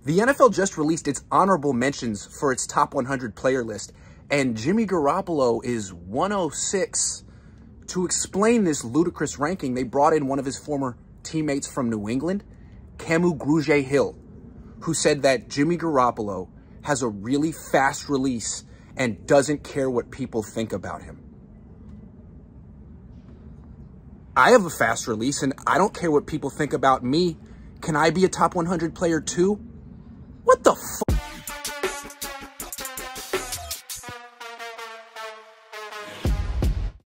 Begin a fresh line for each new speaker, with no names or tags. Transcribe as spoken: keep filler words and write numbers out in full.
The N F L just released its honorable mentions for its top one hundred player list, and Jimmy Garoppolo is one oh six. To explain this ludicrous ranking, they brought in one of his former teammates from New England, Camu Grugier-Hill, who said that Jimmy Garoppolo has a really fast release and doesn't care what people think about him. I have a fast release and I don't care what people think about me. Can I be a top one hundred player too? What the fuck?